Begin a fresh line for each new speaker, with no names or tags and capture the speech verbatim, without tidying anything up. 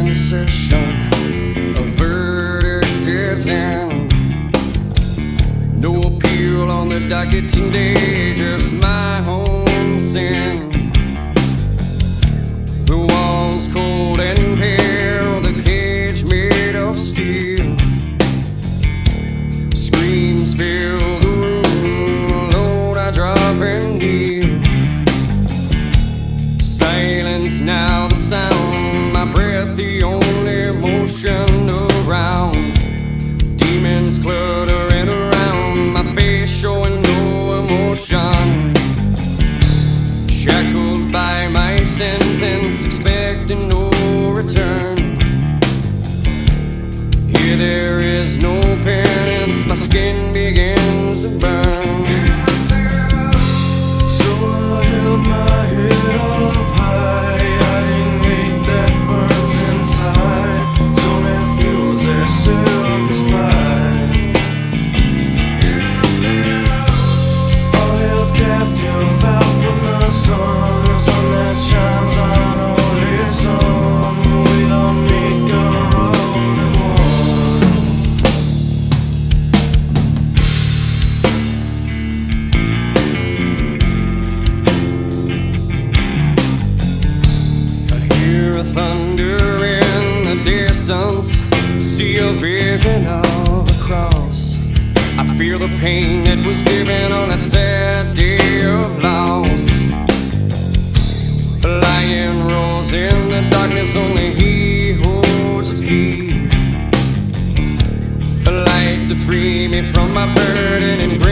session, a verdict is in. No appeal on the docket today, just my own sin. The walls cold and pale, the cage made of steel. Screams fill the room, Lord, I drop and kneel. Silence now the sound, my breath the only motion around. Demons cluttering around, my face showing no emotion. Shackled by my sentence, expecting no return. Here there is no penance, my skin begins to burn.
So I held my head up high, hiding hate that burns inside. Don't fuels their selfish pride. All held captive out from the sun, the sun that shines on only some. We don't make a rolling one.
I hear a thunder in the distance, see a vision of a cross. I feel the pain that was given on a sad day of loss. A lion roars in the darkness, only he holds the key. A light to free me from my burden and